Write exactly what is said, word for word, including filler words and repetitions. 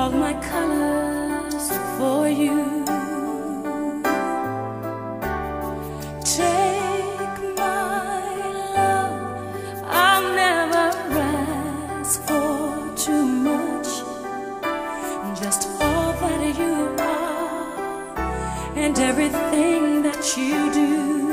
all my colors for you. Take my love, I'll never ask for too much. Just all that you are and everything that you do.